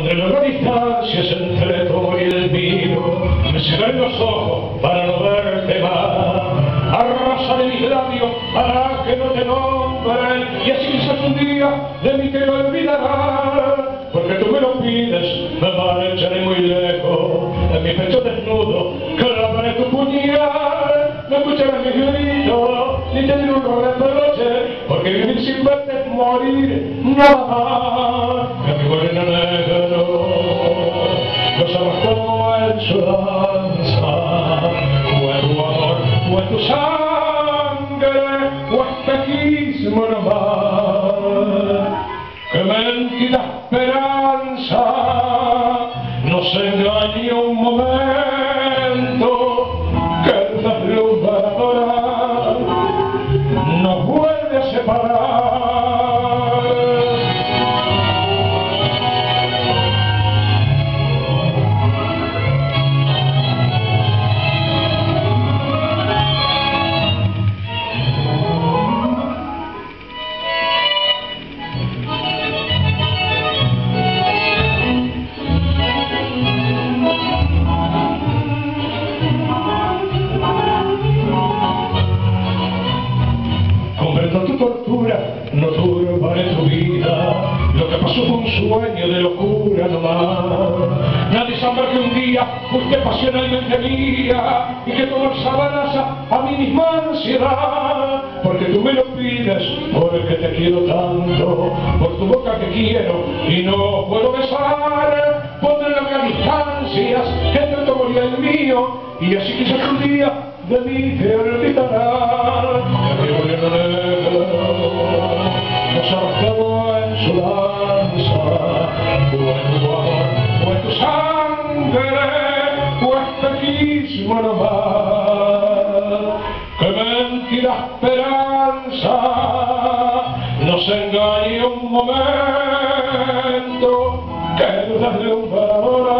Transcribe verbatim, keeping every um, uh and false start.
De larga distancia entre tu amor y el mío, me cegaré los ojos para no verte más. Arrasaré mis labios para que no te nombren, y así quizás un día de mí te olvidarás. Porque tú me lo pides, me marcharé muy lejos, en mi pecho desnudo clavaré tu puñal. No escucharás mis gritos, ni te diré un reproche, porque vivir sin verte es morir nada más. Que mi morena negro los amas como en su danza, o en tu amor, o en tu sangre, o espejismo nomás. Que mentira esperanza nos engañe un momento, que el deslumbradora nos vuelve a separar. Tu tortura no turbaré tu vida, lo que pasó fue un sueño de locura nomás. Nadie sabrá que un día fuiste pasionalmente mía y que tu alzaba a mí misma ansiedad. Porque tú me lo pides, porque te quiero tanto, por tu boca que quiero y no puedo besar. Pondré largas distancias entre tu amor y el mío, y así quizás un día de mí te olvidarás. Que mi morena negro nos arrastramos en su danza, o en tu amor, o en tu sangre, o espejismo nomás. Que mentira esperanza nos engañe un momento, que dudas de un parador.